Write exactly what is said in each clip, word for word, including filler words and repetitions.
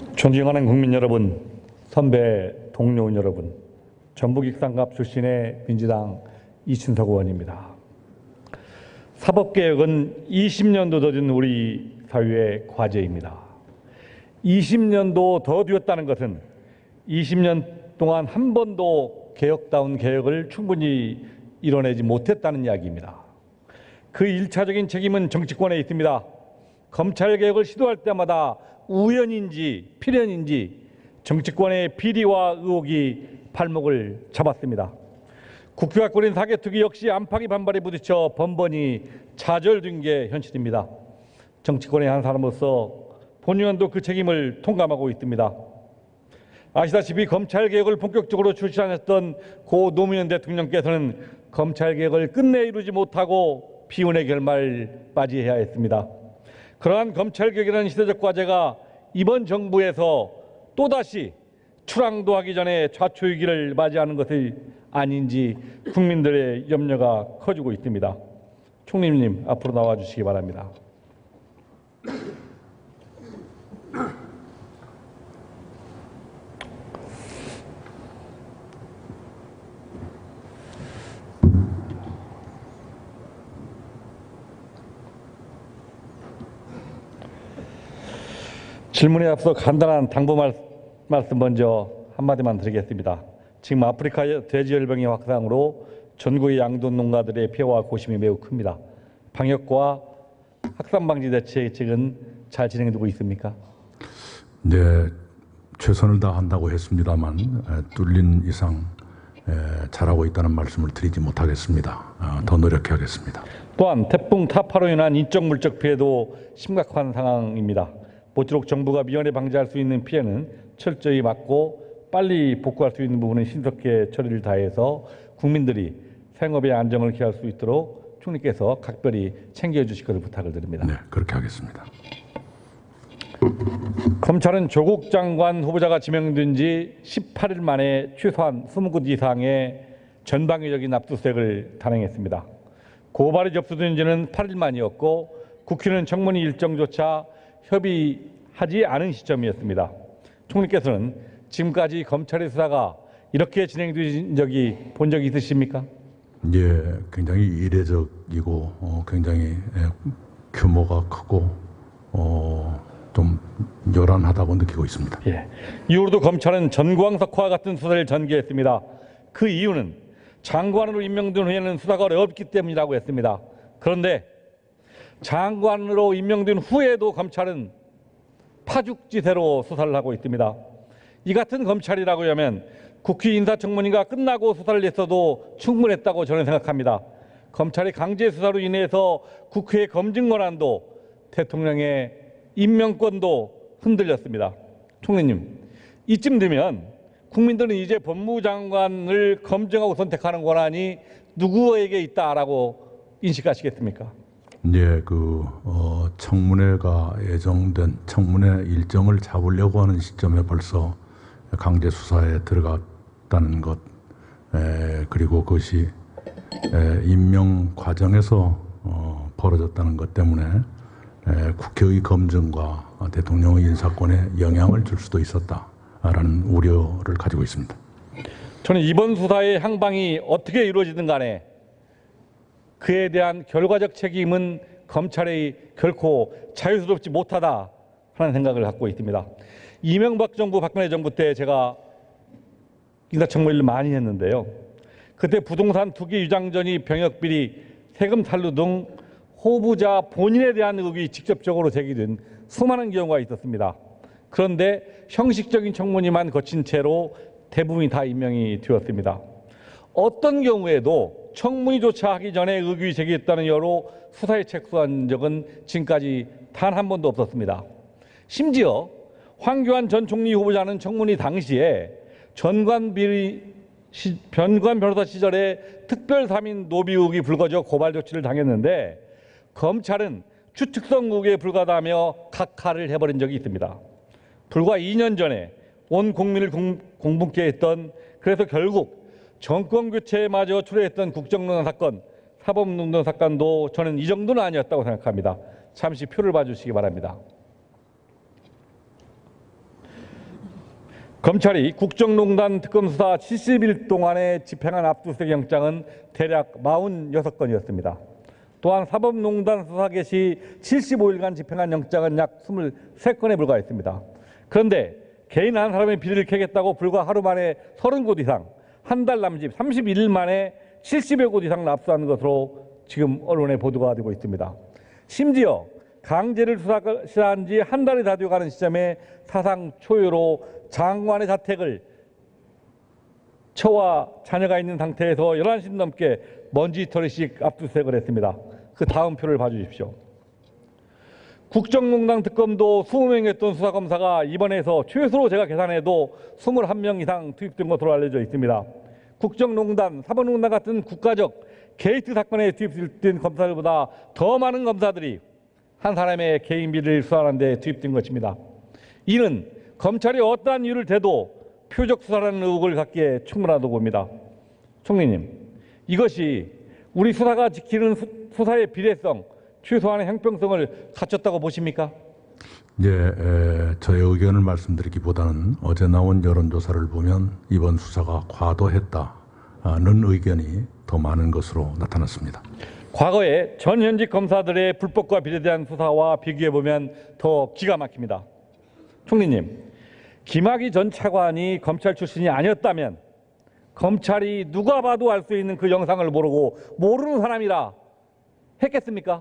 존경하는 국민 여러분, 선배 동료 여러분, 전북 익산갑 출신의 민주당 이춘석 의원입니다. 사법개혁은 이십 년도 더 된 우리 사회의 과제입니다. 이십 년도 더 뒤었다는 것은 이십 년 동안 한 번도 개혁다운 개혁을 충분히 이뤄내지 못했다는 이야기입니다. 그 일차적인 책임은 정치권에 있습니다. 검찰개혁을 시도할 때마다 우연인지 필연인지 정치권의 비리와 의혹이 발목을 잡았습니다. 국회가 꾸린 사개특위 역시 안팎의 반발에 부딪혀 번번이 좌절된 게 현실입니다. 정치권의 한 사람으로서 본의원도 그 책임을 통감하고 있습니다. 아시다시피 검찰개혁을 본격적으로 출시하셨던 고 노무현 대통령께서는 검찰개혁을 끝내 이루지 못하고 비운의 결말 맞이해야 했습니다. 그러한 검찰개혁이라는 시대적 과제가 이번 정부에서 또다시 출항도 하기 전에 좌초위기를 맞이하는 것이 아닌지 국민들의 염려가 커지고 있습니다. 총리님, 앞으로 나와주시기 바랍니다. 질문에 앞서 간단한 당부 말씀 먼저 한마디만 드리겠습니다. 지금 아프리카 돼지열병의 확산으로 전국의 양돈 농가들의 피해와 고심이 매우 큽니다. 방역과 확산 방지 대책은 잘 진행되고 있습니까? 네, 최선을 다한다고 했습니다만 뚫린 이상 잘하고 있다는 말씀을 드리지 못하겠습니다. 더 노력하겠습니다. 또한 태풍 타파로 인한 인적 물적 피해도 심각한 상황입니다. 모쪼록 정부가 미연에 방지할 수 있는 피해는 철저히 막고 빨리 복구할 수 있는 부분은 신속하게 처리를 다해서 국민들이 생업의 안정을 기할 수 있도록 총리께서 각별히 챙겨주실 것을 부탁을 드립니다. 네, 그렇게 하겠습니다. 검찰은 조국 장관 후보자가 지명된 지 십팔 일 만에 최소한 이십 곳 이상의 전방위적인 압수수색을 단행했습니다. 고발이 접수된 지는 팔 일 만이었고 국회는 청문회 일정조차 협의하지 않은 시점이었습니다. 총리께서는 지금까지 검찰의 수사가 이렇게 진행된 적이 본 적이 있으십니까? 예, 굉장히 이례적이고 어, 굉장히 예, 규모가 크고 어, 좀 요란하다고 느끼고 있습니다. 예. 이후로도 검찰은 전광석화와 같은 수사를 전개했습니다. 그 이유는 장관으로 임명된 후에는 수사가 어렵기 때문이라고 했습니다. 그런데 장관으로 임명된 후에도 검찰은 파죽지세로 수사를 하고 있습니다. 이 같은 검찰이라고 하면 국회 인사청문회가 끝나고 수사를 했어도 충분했다고 저는 생각합니다. 검찰의 강제 수사로 인해서 국회의 검증 권한도 대통령의 임명권도 흔들렸습니다. 총리님, 이쯤 되면 국민들은 이제 법무장관을 검증하고 선택하는 권한이 누구에게 있다라고 인식하시겠습니까? 네, 그 어, 청문회가 예정된 청문회 일정을 잡으려고 하는 시점에 벌써 강제 수사에 들어갔다는 것, 에, 그리고 그것이 에, 임명 과정에서 어, 벌어졌다는 것 때문에 에, 국회의 검증과 대통령의 인사권에 영향을 줄 수도 있었다라는 우려를 가지고 있습니다. 저는 이번 수사의 향방이 어떻게 이루어지든 간에 그에 대한 결과적 책임은 검찰이 결코 자유스럽지 못하다 하는 생각을 갖고 있습니다. 이명박 정부, 박근혜 정부 때 제가 인사청문회를 많이 했는데요. 그때 부동산 투기, 유장전이, 병역비리, 세금 탈루 등 후보자 본인에 대한 의혹이 직접적으로 제기된 수많은 경우가 있었습니다. 그런데 형식적인 청문회만 거친 채로 대부분이 다 임명이 되었습니다. 어떤 경우에도 청문회조차 하기 전에 의혹이 제기했다는 여로 수사에 착수한 적은 지금까지 단 한 번도 없었습니다. 심지어 황교안 전 총리 후보자는 청문회 당시에 전관 비리, 시, 변관 변호사 시절에 특별 삼 인 노비 의혹이 불거져 고발 조치를 당했는데 검찰은 추측성 의혹에 불과하다며 각하를 해버린 적이 있습니다. 불과 이 년 전에 온 국민을 공, 공분케 했던, 그래서 결국 정권 교체마저 초래했던 국정농단 사건, 사법농단 사건도 저는 이 정도는 아니었다고 생각합니다. 잠시 표를 봐주시기 바랍니다. 검찰이 국정농단 특검 수사 칠십 일 동안에 집행한 압수수색 영장은 대략 사십육 건이었습니다. 또한 사법농단 수사 개시 칠십오 일간 집행한 영장은 약 이십삼 건에 불과했습니다. 그런데 개인 한 사람의 비리를 캐겠다고 불과 하루 만에 삼십 곳 이상, 한 달 남짓 삼십일 일 만에 칠십여 곳 이상을 압수한 것으로 지금 언론에 보도가 되고 있습니다. 심지어 강제를 수사한 지 한 달이 다 되어가는 시점에 사상 초유로 장관의 자택을 처와 자녀가 있는 상태에서 열한 시 넘게 먼지털이씩 압수수색을 했습니다. 그 다음 표를 봐주십시오. 국정농단 특검도 이십 명이었던 수사검사가 이번에서 최소로 제가 계산해도 이십일 명 이상 투입된 것으로 알려져 있습니다. 국정농단, 사법농단 같은 국가적 게이트 사건에 투입된 검사들보다 더 많은 검사들이 한 사람의 개인 비리를 수사하는 데 투입된 것입니다. 이는 검찰이 어떠한 이유를 대도 표적 수사라는 의혹을 갖기에 충분하다고 봅니다. 총리님, 이것이 우리 수사가 지키는 수, 수사의 비례성, 최소한의 형평성을 갖췄다고 보십니까? 예, 에, 저의 의견을 말씀드리기보다는 어제 나온 여론조사를 보면 이번 수사가 과도했다는 의견이 더 많은 것으로 나타났습니다. 과거에 전 현직 검사들의 불법과 비리에 수사와 비교해보면 더 기가 막힙니다. 총리님, 김학의 전 차관이 검찰 출신이 아니었다면 검찰이 누가 봐도 알 수 있는 그 영상을 모르고 모르는 사람이라 했겠습니까?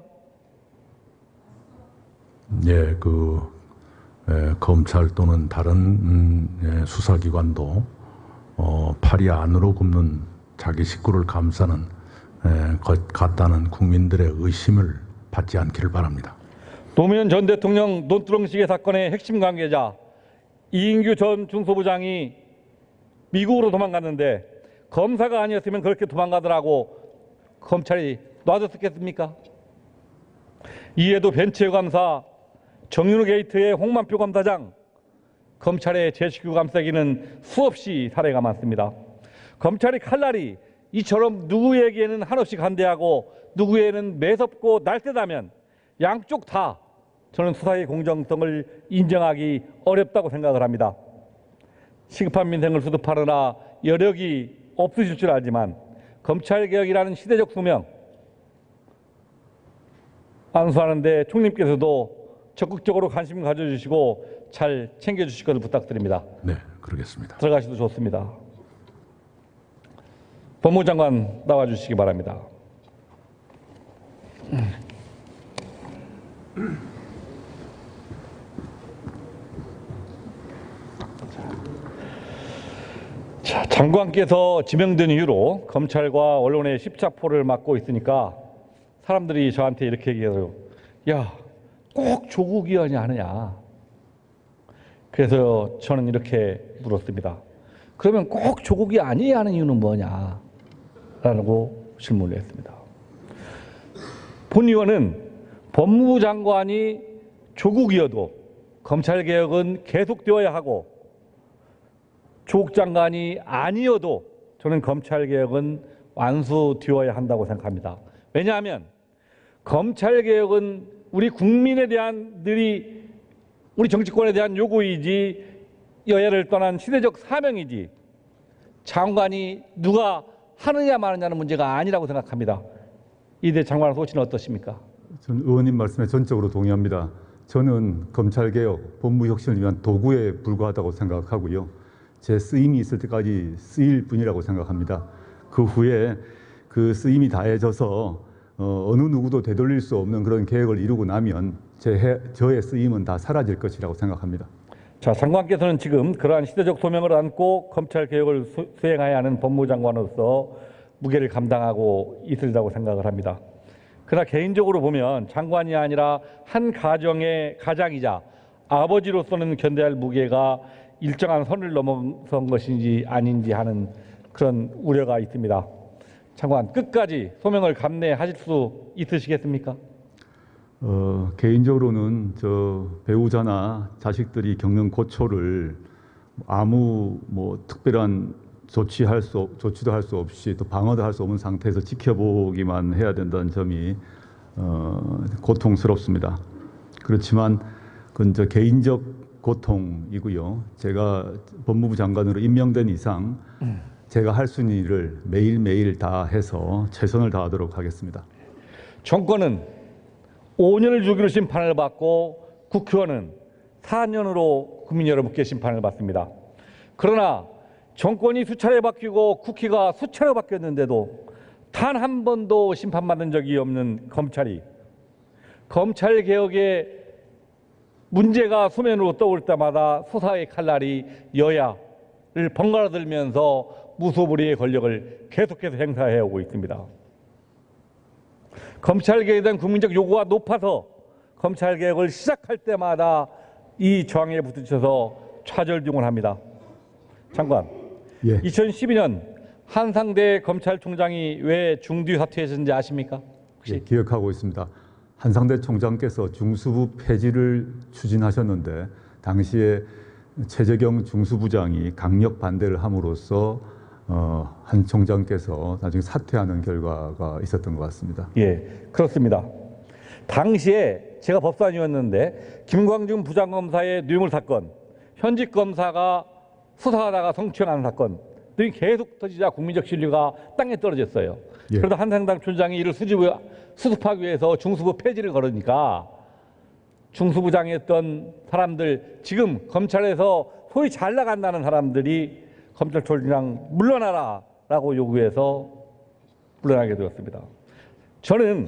예, 그 에, 검찰 또는 다른 음, 예, 수사기관도 어, 팔이 안으로 굽는 자기 식구를 감싸는 에, 것 같다는 국민들의 의심을 받지 않기를 바랍니다. 노무현 전 대통령 논두렁시계 사건의 핵심 관계자 이인규 전 중소부장이 미국으로 도망갔는데 검사가 아니었으면 그렇게 도망가더라고 검찰이 놔뒀겠습니까? 이에도 벤츠 감사, 정윤우 게이트의 홍만표 검사장, 검찰의 제 식구 감싸기는 수없이 사례가 많습니다. 검찰이 칼날이 이처럼 누구에게는 한없이 간대하고 누구에게는 매섭고 날쌔다면 양쪽 다 저는 수사의 공정성을 인정하기 어렵다고 생각을 합니다. 시급한 민생을 수습하느라 여력이 없으실 줄 알지만 검찰개혁이라는 시대적 소명 안수하는 데 총리께서도 적극적으로 관심 가져주시고 잘 챙겨주실 것을 부탁드립니다. 네, 그러겠습니다. 들어가셔도 좋습니다. 법무장관 나와주시기 바랍니다. 자, 장관께서 지명된 이후로 검찰과 언론의 십자포를 맞고 있으니까 사람들이 저한테 이렇게 얘기해요. 야, 꼭 조국 의원이 하느냐. 그래서 저는 이렇게 물었습니다. 그러면 꼭 조국이 아니어야 하는 이유는 뭐냐? 라고 질문을 했습니다. 본 의원은 법무부 장관이 조국이어도 검찰개혁은 계속되어야 하고 조국 장관이 아니어도 저는 검찰개혁은 완수되어야 한다고 생각합니다. 왜냐하면 검찰개혁은 우리 국민에 대한 늘이 우리 정치권에 대한 요구이지 여야를 떠난 시대적 사명이지 장관이 누가 하느냐 마느냐는 문제가 아니라고 생각합니다. 이대 장관 소신은 어떠십니까? 저는 의원님 말씀에 전적으로 동의합니다. 저는 검찰개혁, 법무혁신을 위한 도구에 불과하다고 생각하고요. 제 쓰임이 있을 때까지 쓰일 뿐이라고 생각합니다. 그 후에 그 쓰임이 다해져서 어, 어느 누구도 되돌릴 수 없는 그런 계획을 이루고 나면 제 해, 저의 쓰임은 다 사라질 것이라고 생각합니다. 자, 장관께서는 지금 그러한 시대적 소명을 안고 검찰 개혁을 수, 수행해야 하는 법무장관으로서 무게를 감당하고 있으리라고 생각을 합니다. 그러나 개인적으로 보면 장관이 아니라 한 가정의 가장이자 아버지로서는 견뎌야 할 무게가 일정한 선을 넘어선 것인지 아닌지 하는 그런 우려가 있습니다. 장관, 끝까지 소명을 감내하실 수 있으시겠습니까? 어, 개인적으로는 저 배우자나 자식들이 겪는 고초를 아무 뭐 특별한 조치할 수 조치도 할 수 없이 또 방어도 할 수 없는 상태에서 지켜보기만 해야 된다는 점이 어, 고통스럽습니다. 그렇지만 그건 저 개인적 고통이고요. 제가 법무부 장관으로 임명된 이상 제가 할 수 있는 일을 매일매일 다 해서 최선을 다하도록 하겠습니다. 정권은 오 년을 주기로 심판을 받고 국회의원은 사 년으로 국민 여러분께 심판을 받습니다. 그러나 정권이 수차례 바뀌고 국회가 수차례 바뀌었는데도 단 한 번도 심판받은 적이 없는 검찰이 검찰개혁의 문제가 수면으로 떠올 때마다 수사의 칼날이 여야를 번갈아 들면서 무소불위의 권력을 계속해서 행사해 오고 있습니다. 검찰개혁에 대한 국민적 요구가 높아서 검찰개혁을 시작할 때마다 이 저항에 부딪혀서 좌절중을 합니다. 장관, 예. 이천십이 년 한상대 검찰총장이 왜 중뒤 사퇴했는지 아십니까? 혹시? 예, 기억하고 있습니다. 한상대 총장께서 중수부 폐지를 추진하셨는데 당시에 최재경 중수부장이 강력 반대를 함으로써 어, 한 총장께서 나중에 사퇴하는 결과가 있었던 것 같습니다. 예, 그렇습니다. 당시에 제가 법사위원이었는데 김광준 부장검사의 뇌물 사건, 현직 검사가 수사하다가 성추행하는 사건 등이 계속 터지자 국민적 신뢰가 땅에 떨어졌어요. 예. 그러다 한상당 총장이 이를 수집, 수습하기 위해서 중수부 폐지를 걸으니까 중수부장이었던 사람들, 지금 검찰에서 소위 잘 나간다는 사람들이 검찰총장 물러나라 라고 요구해서 물러나게 되었습니다. 저는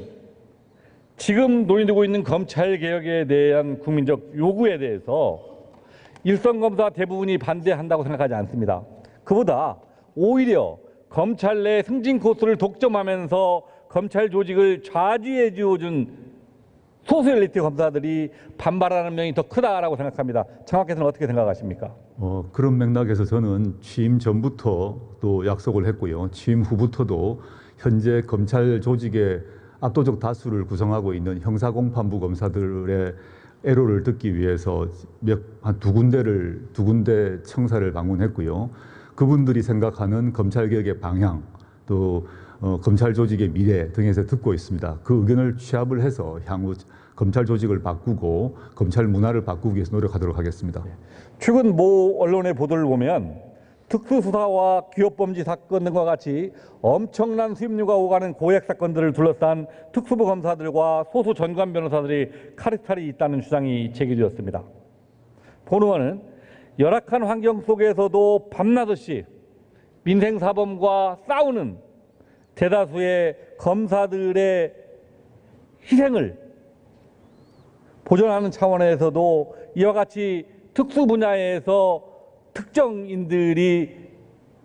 지금 논의되고 있는 검찰개혁에 대한 국민적 요구에 대해서 일선검사 대부분이 반대한다고 생각하지 않습니다. 그보다 오히려 검찰 내 승진 코스를 독점하면서 검찰 조직을 좌지해 주어준 소수 엘리트 검사들이 반발하는 면이 더 크다라고 생각합니다. 장관께서는 어떻게 생각하십니까? 어, 그런 맥락에서 저는 취임 전부터 또 약속을 했고요. 취임 후부터도 현재 검찰 조직의 압도적 다수를 구성하고 있는 형사공판부 검사들의 애로를 듣기 위해서 몇, 한 두 군데를, 두 군데 청사를 방문했고요. 그분들이 생각하는 검찰개혁의 방향, 또 어, 검찰 조직의 미래 등에서 듣고 있습니다. 그 의견을 취합을 해서 향후 검찰 조직을 바꾸고 검찰 문화를 바꾸기 위해서 노력하도록 하겠습니다. 최근 모 언론의 보도를 보면 특수수사와 기업범죄 사건 등과 같이 엄청난 수임료가 오가는 고액 사건들을 둘러싼 특수부 검사들과 소수 전관 변호사들이 카르텔이 있다는 주장이 제기되었습니다. 본 의원은 열악한 환경 속에서도 밤낮없이 민생사범과 싸우는 대다수의 검사들의 희생을 보존하는 차원에서도 이와 같이 특수 분야에서 특정인들이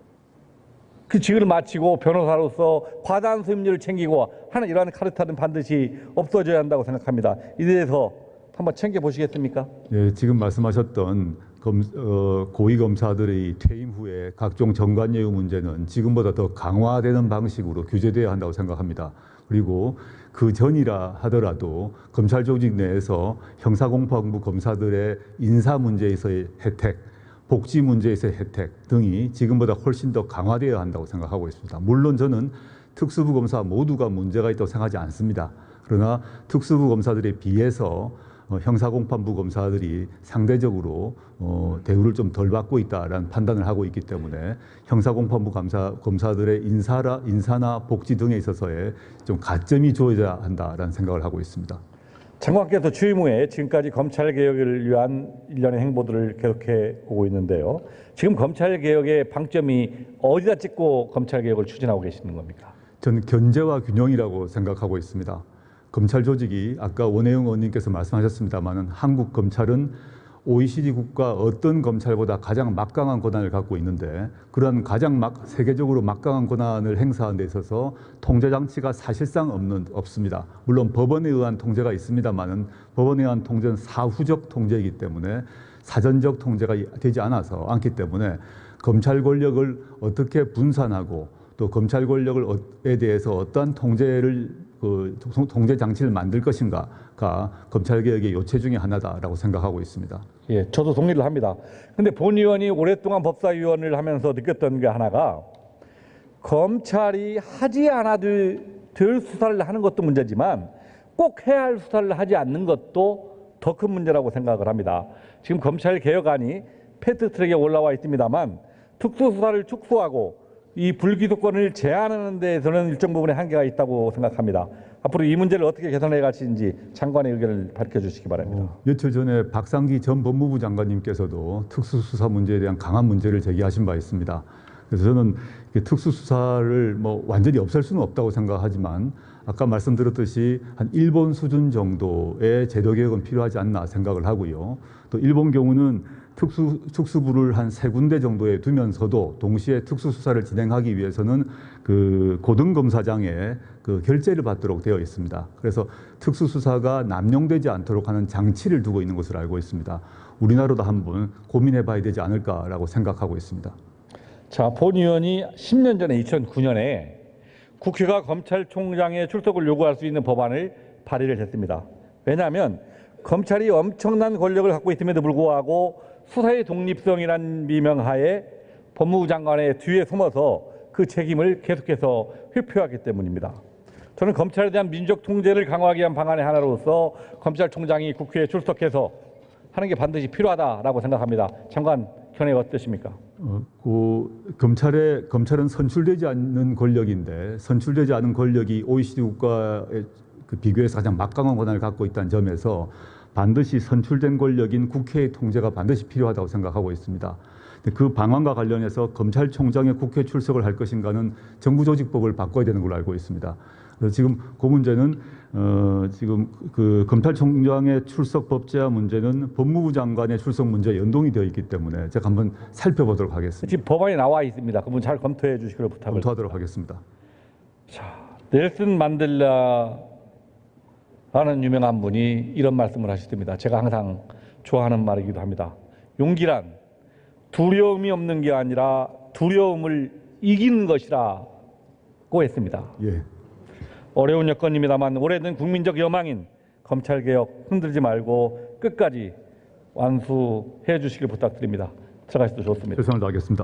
그 직을 마치고 변호사로서 과다한 수임료를 챙기고 하는 이러한 카르텔은 반드시 없어져야 한다고 생각합니다. 이에 대해서 한번 챙겨보시겠습니까? 예, 지금 말씀하셨던 검, 어, 고위검사들의 퇴임 후에 각종 정관예우 문제는 지금보다 더 강화되는 방식으로 규제되어야 한다고 생각합니다. 그리고 그 전이라 하더라도 검찰 조직 내에서 형사공판부 검사들의 인사 문제에서의 혜택, 복지 문제에서의 혜택 등이 지금보다 훨씬 더 강화되어야 한다고 생각하고 있습니다. 물론 저는 특수부 검사 모두가 문제가 있다고 생각하지 않습니다. 그러나 특수부 검사들에 비해서 어, 형사공판부 검사들이 상대적으로 어, 대우를 좀 덜 받고 있다라는 판단을 하고 있기 때문에 형사공판부 검사, 검사들의 인사라, 인사나 복지 등에 있어서의 좀 가점이 주어져야 한다라는 생각을 하고 있습니다. 장관께서 취임 후에 지금까지 검찰개혁을 위한 일련의 행보들을 계속해 오고 있는데요. 지금 검찰개혁의 방점이 어디다 찍고 검찰개혁을 추진하고 계시는 겁니까? 저는 견제와 균형이라고 생각하고 있습니다. 검찰 조직이 아까 원혜영 의원님께서 말씀하셨습니다마는 한국 검찰은 오이시디 국가 어떤 검찰보다 가장 막강한 권한을 갖고 있는데 그런 가장 막, 세계적으로 막강한 권한을 행사하는 데 있어서 통제 장치가 사실상 없는, 없습니다. 물론 법원에 의한 통제가 있습니다마는 법원에 의한 통제는 사후적 통제이기 때문에 사전적 통제가 되지 않아서 않기 때문에 검찰 권력을 어떻게 분산하고 또 검찰 권력에 대해서 어떠한 통제를 그 통제 장치를 만들 것인가가 검찰개혁의 요체 중에 하나다라고 생각하고 있습니다. 예, 저도 동의를 합니다. 근데 본 의원이 오랫동안 법사위원을 하면서 느꼈던 게 하나가 검찰이 하지 않아도 될 수사를 하는 것도 문제지만 꼭 해야 할 수사를 하지 않는 것도 더 큰 문제라고 생각을 합니다. 지금 검찰 개혁안이 패스트트랙에 올라와 있습니다만 특수수사를 축소하고 이 불기소권을 제한하는 데에서는 일정 부분의 한계가 있다고 생각합니다. 앞으로 이 문제를 어떻게 개선해 가시는지 장관의 의견을 밝혀주시기 바랍니다. 어, 며칠 전에 박상기 전 법무부 장관님께서도 특수수사 문제에 대한 강한 문제를 제기하신 바 있습니다. 그래서 저는 특수수사를 뭐 완전히 없앨 수는 없다고 생각하지만 아까 말씀드렸듯이 한 일본 수준 정도의 제도 개혁은 필요하지 않나 생각을 하고요. 또 일본 경우는 특수, 특수부를 한 세 군데 정도에 두면서도 동시에 특수수사를 진행하기 위해서는 그 고등검사장의 그 결재를 받도록 되어 있습니다. 그래서 특수수사가 남용되지 않도록 하는 장치를 두고 있는 것으로 알고 있습니다. 우리나라도 한번 고민해 봐야 되지 않을까라고 생각하고 있습니다. 자, 본 의원이 십 년 전에 이천구 년에 국회가 검찰총장의 출석을 요구할 수 있는 법안을 발의를 했습니다. 왜냐하면 검찰이 엄청난 권력을 갖고 있음에도 불구하고 수사의 독립성이란 미명하에 법무부 장관의 뒤에 숨어서 그 책임을 계속해서 회피하기 때문입니다. 저는 검찰에 대한 민족 통제를 강화하기 위한 방안의 하나로서 검찰총장이 국회에 출석해서 하는 게 반드시 필요하다라고 생각합니다. 장관 견해 어떠십니까? 어, 그 검찰의 검찰은 선출되지 않는 권력인데 선출되지 않은 권력이 오이시디 국가에 그 비교해서 가장 막강한 권한을 갖고 있다는 점에서 반드시 선출된 권력인 국회의 통제가 반드시 필요하다고 생각하고 있습니다. 그 방안과 관련해서 검찰총장의 국회 출석을 할 것인가는 정부조직법을 바꿔야 되는 걸로 알고 있습니다. 그래서 지금 그 문제는 어, 지금 그 검찰총장의 출석 법제화 문제는 법무부 장관의 출석 문제에 연동이 되어 있기 때문에 제가 한번 살펴보도록 하겠습니다. 지금 법안이 나와 있습니다. 그분 잘 검토해 주시기를 부탁을 검토하도록 하겠습니다. 자, 넬슨 만델라라는 유명한 분이 이런 말씀을 하셨습니다. 제가 항상 좋아하는 말이기도 합니다. 용기란 두려움이 없는 게 아니라 두려움을 이기는 것이라고 했습니다. 예. 어려운 여건입니다만 오래된 국민적 여망인 검찰개혁 흔들지 말고 끝까지 완수해 주시길 부탁드립니다. 들어가셔도 좋습니다. 최선을 다하겠습니다.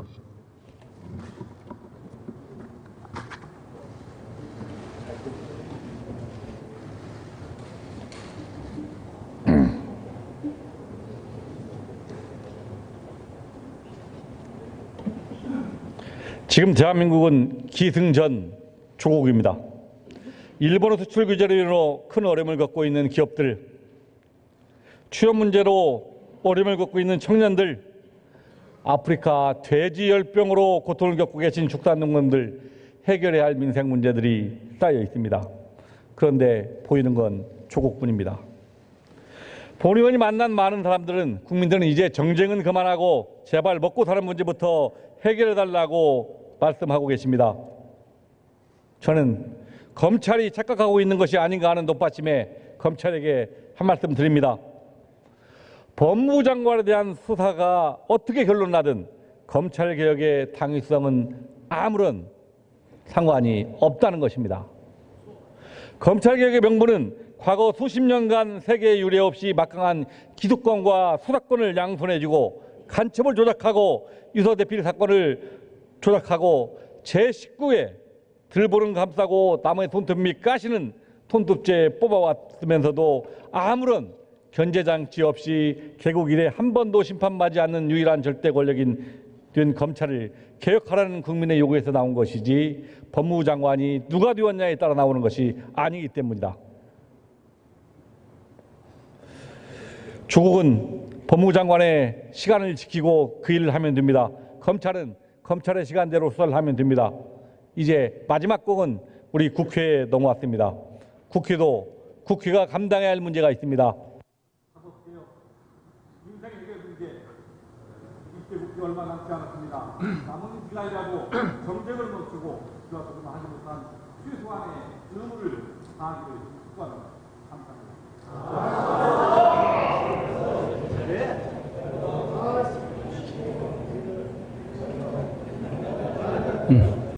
지금 대한민국은 기승전 조국입니다. 일본어 수출 규제로 인해 큰 어려움을 겪고 있는 기업들, 취업 문제로 어려움을 겪고 있는 청년들, 아프리카 돼지열병으로 고통을 겪고 계신 축산농민들 해결해야 할 민생 문제들이 쌓여 있습니다. 그런데 보이는 건 조국뿐입니다. 본 의원이 만난 많은 사람들은 국민들은 이제 정쟁은 그만하고 제발 먹고 사는 문제부터 해결해달라고 말씀하고 계십니다. 저는 검찰이 착각하고 있는 것이 아닌가 하는 덧받침에 검찰에게 한 말씀 드립니다. 법무부 장관에 대한 수사가 어떻게 결론나든 검찰개혁의 당위성은 아무런 상관이 없다는 것입니다. 검찰개혁의 명분은 과거 수십 년간 세계 유례 없이 막강한 기소권과 수사권을 양손해주고 간첩을 조작하고 유서대필 사건을 조작하고 제십구 회 들보는 감싸고 남의 손톱 밑 까시는 손톱제 뽑아왔으면서도 아무런 견제장치 없이 개국 이래 한 번도 심판받지 않는 유일한 절대 권력인 된 검찰을 개혁하라는 국민의 요구에서 나온 것이지 법무부 장관이 누가 되었냐에 따라 나오는 것이 아니기 때문이다. 조국은 법무부 장관의 시간을 지키고 그 일을 하면 됩니다. 검찰은 검찰의 시간대로 수사를 하면 됩니다. 이제 마지막 곡은 우리 국회에 넘어왔습니다. 국회도 국회가 감당해야 할 문제가 있습니다. 민생 해결 문제, 이제 국회 얼마 남지 않았습니다. 남은 기간이라도 정쟁을 멈추고 그것도 하지 못한 최소한의 의무를 다하기를 축구합니다.